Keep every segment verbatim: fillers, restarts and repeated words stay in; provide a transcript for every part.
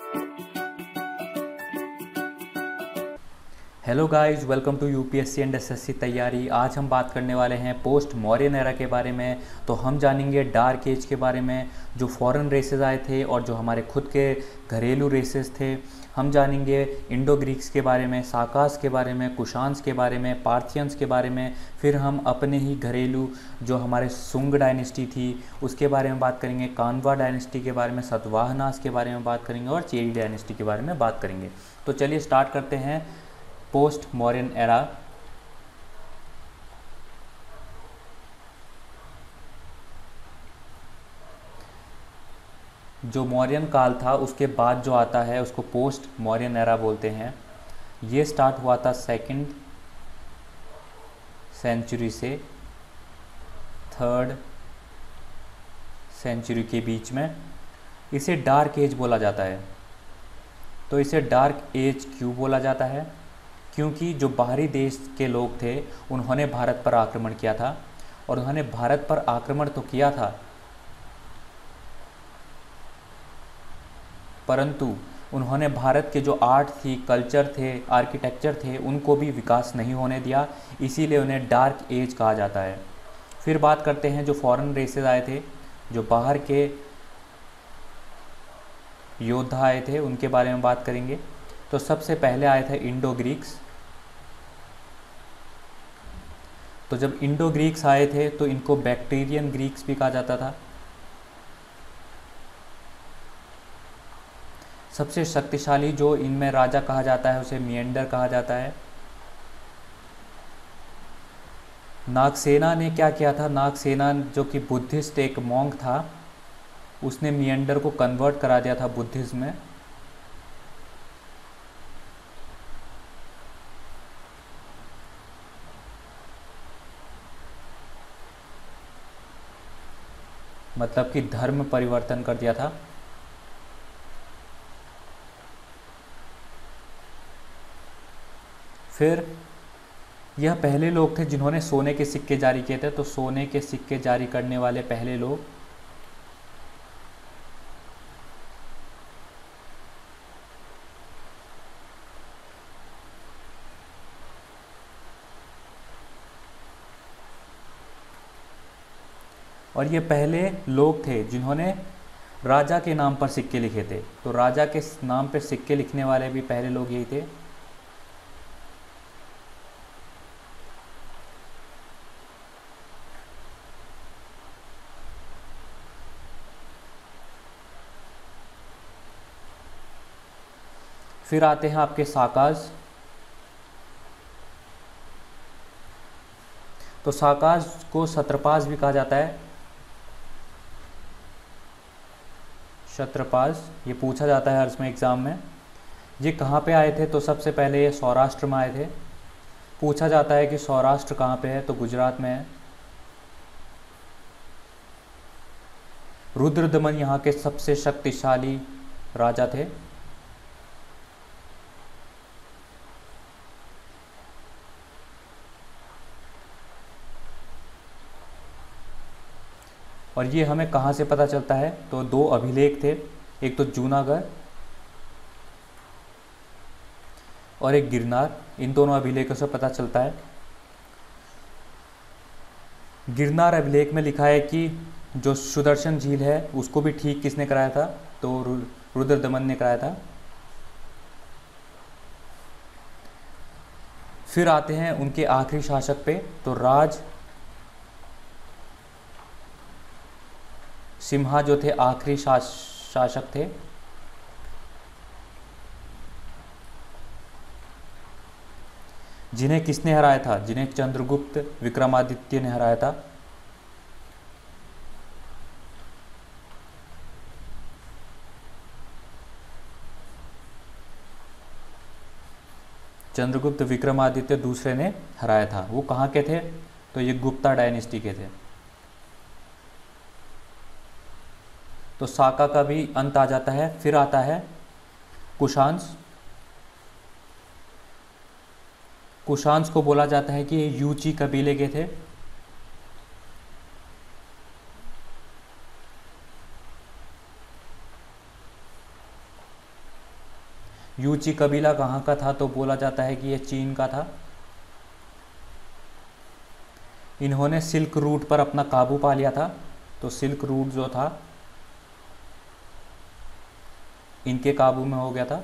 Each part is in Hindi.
Hello guys, welcome to UPSC and SSC तैयारी। आज हम बात करने वाले हैं पोस्ट मौर्यन एरा के बारे में। तो हम जानेंगे डार्क एज के बारे में, जो फॉरेन रेसेस आए थे और जो हमारे खुद के घरेलू रेसेस थे। हम जानेंगे इंडो ग्रीक्स के बारे में, साकास के बारे में, कुशान्स के बारे में, पार्थियंस के बारे में। फिर हम अपने ही घरेलू जो हमारे सुंग डायनेस्टी थी उसके बारे में बात करेंगे, कान्वा डायनेस्टी के बारे में, सतवाहनास के बारे में बात करेंगे और चेरी डायनेस्टी के बारे में बात करेंगे। तो चलिए स्टार्ट करते हैं पोस्ट मौर्यन एरा। जो मौर्यन काल था उसके बाद जो आता है उसको पोस्ट मौर्यन एरा बोलते हैं। ये स्टार्ट हुआ था सेकंड सेंचुरी से थर्ड सेंचुरी के बीच में। इसे डार्क एज बोला जाता है। तो इसे डार्क एज क्यों बोला जाता है? क्योंकि जो बाहरी देश के लोग थे उन्होंने भारत पर आक्रमण किया था, और उन्होंने भारत पर आक्रमण तो किया था परंतु उन्होंने भारत के जो आर्ट थी, कल्चर थे, आर्किटेक्चर थे, उनको भी विकास नहीं होने दिया। इसीलिए उन्हें डार्क एज कहा जाता है। फिर बात करते हैं जो फॉरेन रेसेस आए थे, जो बाहर के योद्धा आए थे, उनके बारे में बात करेंगे। तो सबसे पहले आए थे इंडो ग्रीक्स। तो जब इंडो ग्रीक्स आए थे तो इनको बैक्टीरियन ग्रीक्स भी कहा जाता था। सबसे शक्तिशाली जो इनमें राजा कहा जाता है उसे मिएंडर कहा जाता है। नागसेना ने क्या किया था? नागसेना जो कि बुद्धिस्ट एक मॉन्क था, उसने मिएंडर को कन्वर्ट करा दिया था बुद्धिज्म में। मतलब कि धर्म परिवर्तन कर दिया था। फिर यह पहले लोग थे जिन्होंने सोने के सिक्के जारी किए थे। तो सोने के सिक्के जारी करने वाले पहले लोग और ये पहले लोग थे जिन्होंने राजा के नाम पर सिक्के लिखे थे। तो राजा के नाम पर सिक्के लिखने वाले भी पहले लोग यही थे। फिर आते हैं आपके साकाज। तो साकाज को सत्रपाज भी कहा जाता है। क्षत्रपाज, ये पूछा जाता है हर इसमें एग्ज़ाम में। ये कहाँ पे आए थे? तो सबसे पहले ये सौराष्ट्र में आए थे। पूछा जाता है कि सौराष्ट्र कहाँ पे है? तो गुजरात में है। रुद्रदमन यहाँ के सबसे शक्तिशाली राजा थे। और ये हमें कहाँ से पता चलता है? तो दो अभिलेख थे, एक तो जूनागढ़ और एक गिरनार। इन दोनों अभिलेखों से पता चलता है। गिरनार अभिलेख में लिखा है कि जो सुदर्शन झील है उसको भी ठीक किसने कराया था? तो रुद्रदमन ने कराया था। फिर आते हैं उनके आखिरी शासक पे। तो राज सिम्हा जो थे आखिरी शासक थे। जिन्हें किसने हराया था? जिन्हें चंद्रगुप्त विक्रमादित्य ने हराया था। चंद्रगुप्त विक्रमादित्य दूसरे ने हराया था। वो कहाँ के थे? तो ये गुप्ता डायनेस्टी के थे। तो साका का भी अंत आ जाता है। फिर आता है कुशान्स। कुशान्स को बोला जाता है कि ये यूची कबीले के थे। यूची कबीला कहाँ का था? तो बोला जाता है कि यह चीन का था। इन्होंने सिल्क रूट पर अपना काबू पा लिया था। तो सिल्क रूट जो था इनके काबू में हो गया था।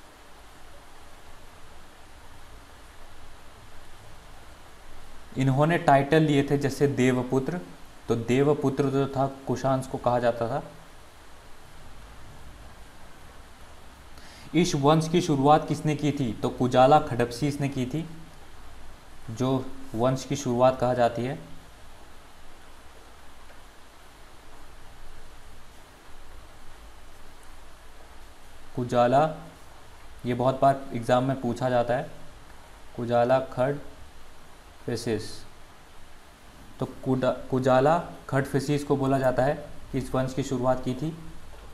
इन्होंने टाइटल लिए थे जैसे देवपुत्र। तो देवपुत्र जो था कुशांस को कहा जाता था। इस वंश की शुरुआत किसने की थी? तो कुजाला खडप्सीस ने की थी, जो वंश की शुरुआत कहा जाती है। कुजाला, ये बहुत बार एग्जाम में पूछा जाता है, कुजाला खडफिसिस। तो कुजाला खडफिसिस को बोला जाता है कि इस वंश की शुरुआत की थी।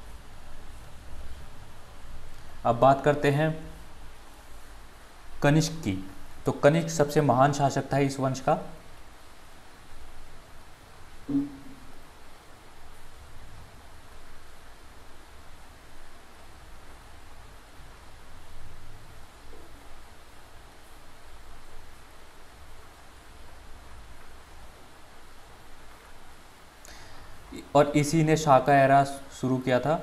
अब बात करते हैं कनिष्क की। तो कनिष्क सबसे महान शासक था इस वंश का। और इसी ने शाका एरा शुरू किया था,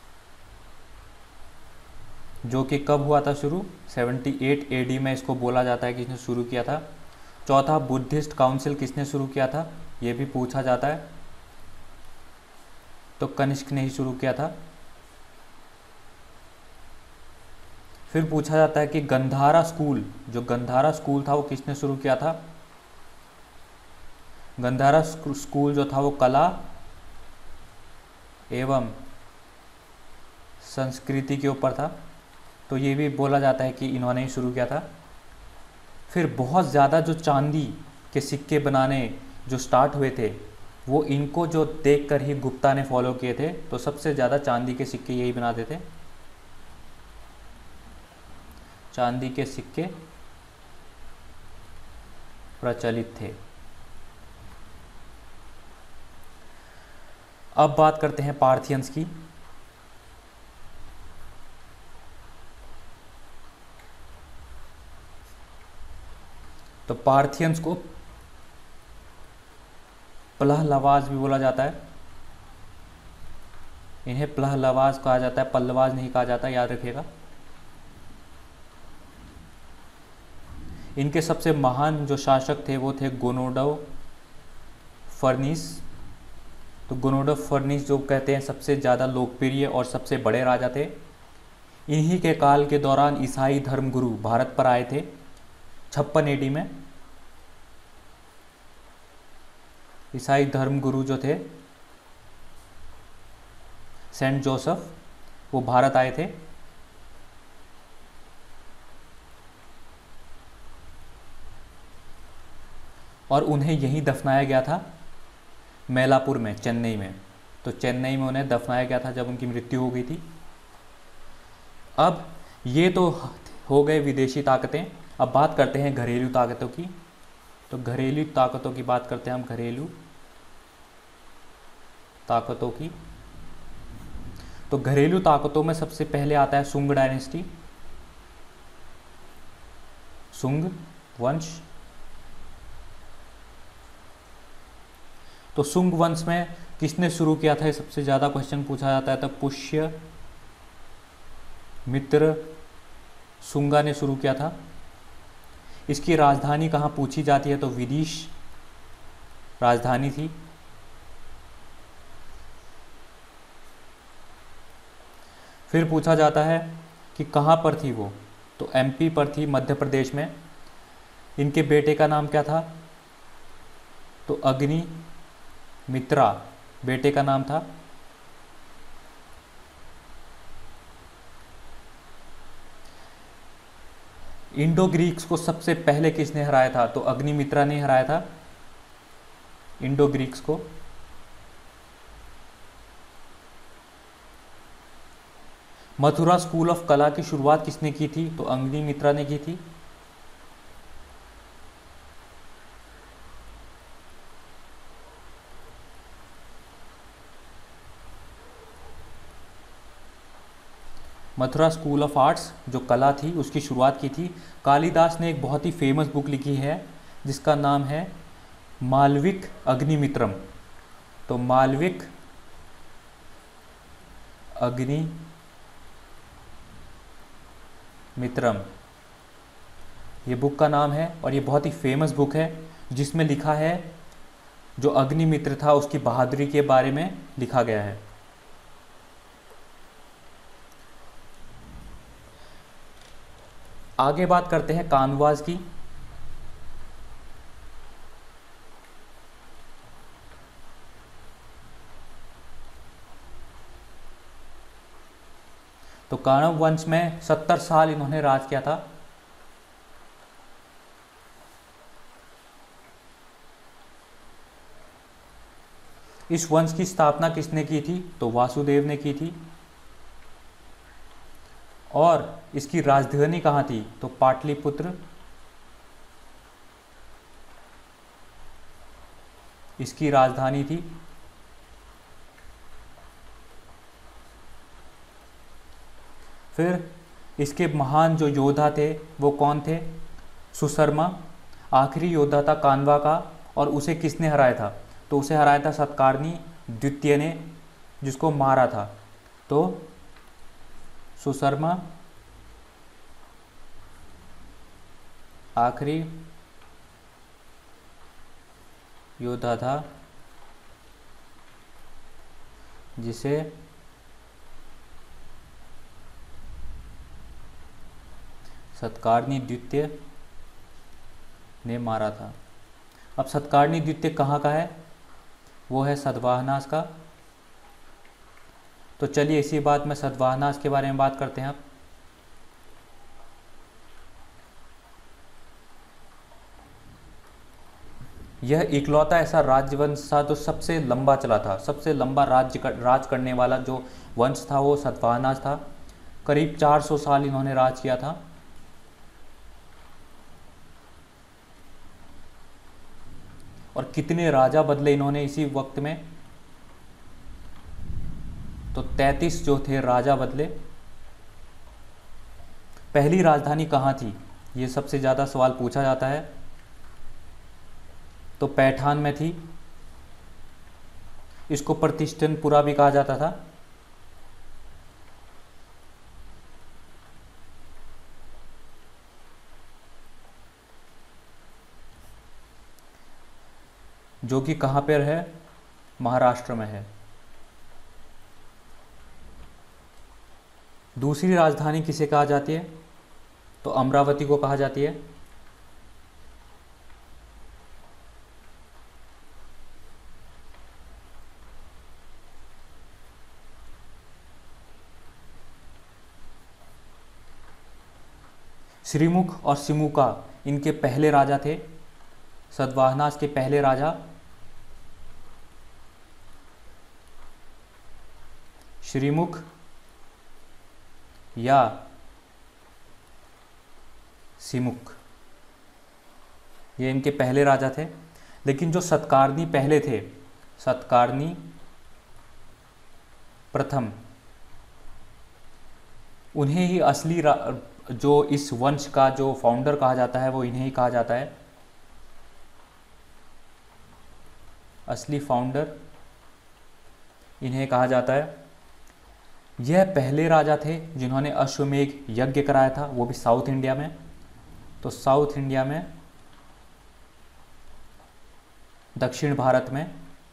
जो कि कब हुआ था शुरू? अठहत्तर एडी में इसको बोला जाता है कि इसने शुरू किया था। चौथा, बुद्धिस्ट काउंसिल किसने शुरू किया था? ये भी पूछा जाता है। तो कनिष्क ने ही शुरू किया था। फिर पूछा जाता है कि गंधारा स्कूल, जो गंधारा स्कूल था वो किसने शुरू किया था? गंधारा स्कूल जो था वो कला एवं संस्कृति के ऊपर था। तो ये भी बोला जाता है कि इन्होंने ही शुरू किया था। फिर बहुत ज़्यादा जो चांदी के सिक्के बनाने जो स्टार्ट हुए थे, वो इनको जो देखकर ही गुप्ता ने फॉलो किए थे। तो सबसे ज़्यादा चांदी के सिक्के यही बनाते थे। चांदी के सिक्के प्रचलित थे। अब बात करते हैं पार्थियंस की। तो पार्थियंस को पहलवाज भी बोला जाता है। इन्हें पहलवाज कहा जाता है, पल्लवाज नहीं कहा जाता, याद रखिएगा। इनके सबसे महान जो शासक थे वो थे गोनोडव फर्निस। तो गोनोडव फर्निस जो कहते हैं सबसे ज़्यादा लोकप्रिय और सबसे बड़े राजा थे। इन्हीं के काल के दौरान ईसाई धर्मगुरु भारत पर आए थे छप्पन एडी में। ईसाई धर्मगुरु जो थे सेंट जोसेफ, वो भारत आए थे। और उन्हें यहीं दफनाया गया था, मैलापुर में, चेन्नई में। तो चेन्नई में उन्हें दफनाया गया था जब उनकी मृत्यु हो गई थी। अब ये तो हो गए विदेशी ताकतें। अब बात करते हैं घरेलू ताकतों की। तो घरेलू ताकतों की बात करते हैं हम, घरेलू ताकतों की। तो घरेलू ताकतों में सबसे पहले आता है सुंग डायनेस्टी, सुंग वंश। तो सुंग वंश में किसने शुरू किया था, ये सबसे ज़्यादा क्वेश्चन पूछा जाता है। तो पुष्य मित्र सुंगा ने शुरू किया था। इसकी राजधानी कहाँ पूछी जाती है? तो विदिश राजधानी थी। फिर पूछा जाता है कि कहाँ पर थी वो? तो एमपी पर थी, मध्य प्रदेश में। इनके बेटे का नाम क्या था? तो अग्नि मित्रा बेटे का नाम था। इंडो ग्रीक्स को सबसे पहले किसने हराया था? तो अग्निमित्रा ने हराया था इंडो ग्रीक्स को। मथुरा स्कूल ऑफ कला की शुरुआत किसने की थी? तो अग्निमित्रा ने की थी। मथुरा स्कूल ऑफ आर्ट्स जो कला थी उसकी शुरुआत की थी। कालिदास ने एक बहुत ही फेमस बुक लिखी है जिसका नाम है मालविक अग्निमित्रम। तो मालविक अग्निमित्रम ये बुक का नाम है और ये बहुत ही फेमस बुक है जिसमें लिखा है जो अग्निमित्र था उसकी बहादुरी के बारे में लिखा गया है। आगे बात करते हैं कांदवाज की। तो काणव वंश में सत्तर साल इन्होंने राज किया था। इस वंश की स्थापना किसने की थी? तो वासुदेव ने की थी। और इसकी राजधानी कहाँ थी? तो पाटलिपुत्र इसकी राजधानी थी। फिर इसके महान जो योद्धा थे वो कौन थे? सुशर्मा आखिरी योद्धा था कानवा का। और उसे किसने हराया था? तो उसे हराया था सतकर्णी द्वितीय ने, जिसको मारा था। तो सुशर्मा आखिरी योद्धा था जिसे सतकर्णी द्वितीय ने मारा था। अब सतकर्णी द्वितीय कहाँ का है? वो है सतवाहनास का। तो चलिए इसी बात में सतवाहनास के बारे में बात करते हैं अब। यह इकलौता ऐसा राजवंश था जो सबसे लंबा चला था। सबसे लंबा राज्य कर, राज करने वाला जो वंश था वो सतवाहनास था। करीब चार सौ साल इन्होंने राज किया था। और कितने राजा बदले इन्होंने इसी वक्त में? तो तैंतीस जो थे राजा बदले। पहली राजधानी कहाँ थी? ये सबसे ज़्यादा सवाल पूछा जाता है। तो पैठान में थी। इसको प्रतिष्ठनपुरा भी कहा जाता था। जो कि कहाँ पर है? महाराष्ट्र में है। दूसरी राजधानी किसे कहा जाती है? तो अमरावती को कहा जाती है। श्रीमुख और सिमुका इनके पहले राजा थे। सतवाहनास के पहले राजा श्रीमुख या सिमुक, ये इनके पहले राजा थे। लेकिन जो सतकर्णी पहले थे, सतकर्णी प्रथम, उन्हें ही असली जो इस वंश का जो फाउंडर कहा जाता है वो इन्हें ही कहा जाता है। असली फाउंडर इन्हें कहा जाता है। यह पहले राजा थे जिन्होंने अश्वमेघ यज्ञ कराया था, वो भी साउथ इंडिया में। तो साउथ इंडिया में, दक्षिण भारत में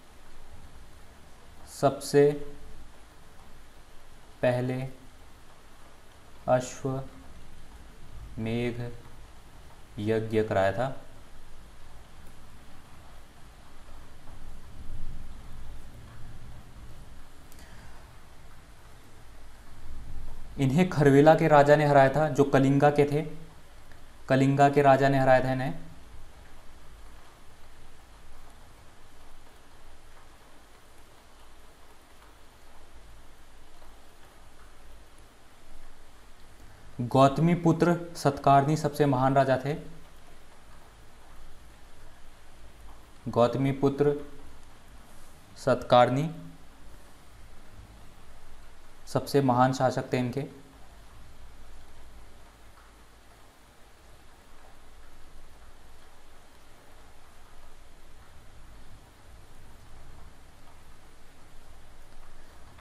सबसे पहले अश्वमेघ यज्ञ कराया था। इन्हें खरवेला के राजा ने हराया था, जो कलिंगा के थे। कलिंगा के राजा ने हराया था इन्हें। गौतमी पुत्र सतकर्णी सबसे महान राजा थे। गौतमी पुत्र सतकर्णी सबसे महान शासक थे इनके।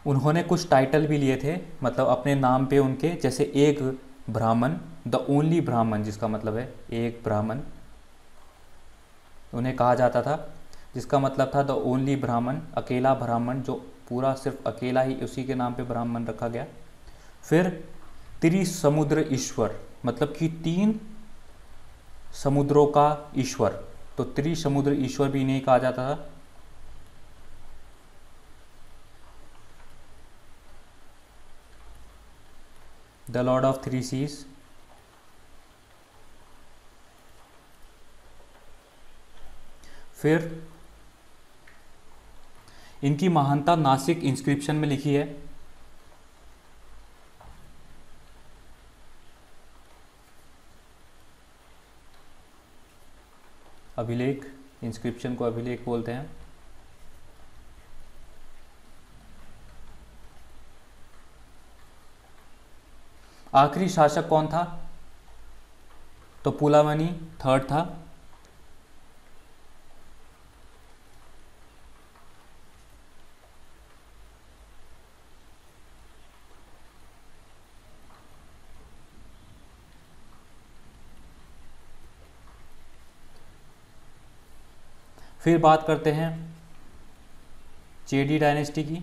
उन्होंने कुछ टाइटल भी लिए थे, मतलब अपने नाम पे उनके, जैसे एक ब्राह्मण, द ओनली ब्राह्मण, जिसका मतलब है एक ब्राह्मण उन्हें कहा जाता था, जिसका मतलब था द ओनली ब्राह्मण, अकेला ब्राह्मण, जो पूरा सिर्फ अकेला ही, उसी के नाम पे ब्राह्मण रखा गया। फिर त्रिसमुद्र ईश्वर, मतलब कि तीन समुद्रों का ईश्वर, तो त्रिसमुद्र ईश्वर भी इन्हें कहा जाता था। The lord of three seas. फिर इनकी महानता नासिक इंस्क्रिप्शन में लिखी है। अभिलेख, इंस्क्रिप्शन को अभिलेख बोलते हैं। आखिरी शासक कौन था? तो पुलामनी थर्ड था। फिर बात करते हैं चेडी डायनेस्टी की,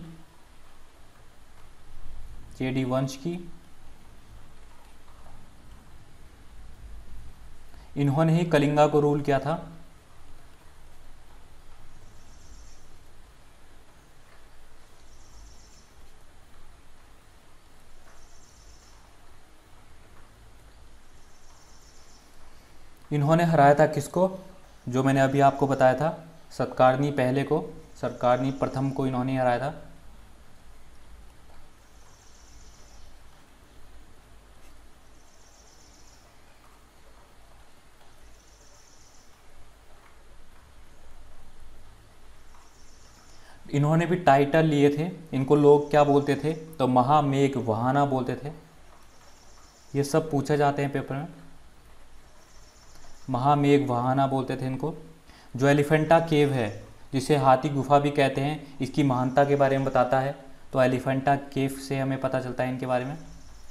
चेडी वंश की। इन्होंने ही कलिंगा को रूल किया था। इन्होंने हराया था किसको? जो मैंने अभी आपको बताया था, सतकारनी पहले को, सतकारनी प्रथम को इन्होंने हराया था। इन्होंने भी टाइटल लिए थे, इनको लोग क्या बोलते थे? तो महामेघ वहाना बोलते थे। ये सब पूछे जाते हैं पेपर में, महामेघ वहाना बोलते थे इनको। जो एलिफेंटा केव है, जिसे हाथी गुफा भी कहते हैं, इसकी महानता के बारे में बताता है। तो एलिफेंटा केव से हमें पता चलता है इनके बारे में।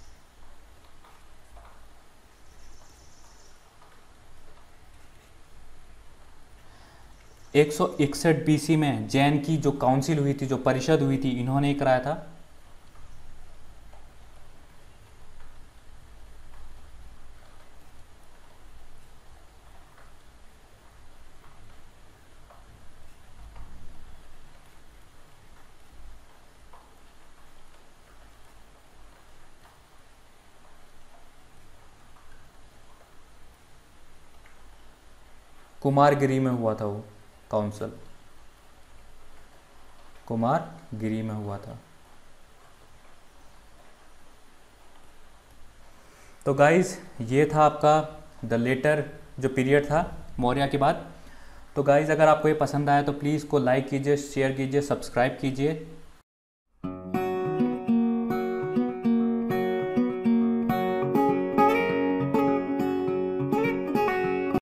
एक सौ इकसठ बीसी में जैन की जो काउंसिल हुई थी, जो परिषद हुई थी, इन्होंने ही कराया था। कुमारगिरी में हुआ था वो काउंसिल, कुमारगिरी में हुआ था। तो गाइस, ये था आपका द लेटर जो पीरियड था मौर्य के बाद। तो गाइस, अगर आपको ये पसंद आया तो प्लीज़ को लाइक कीजिए, शेयर कीजिए, सब्सक्राइब कीजिए।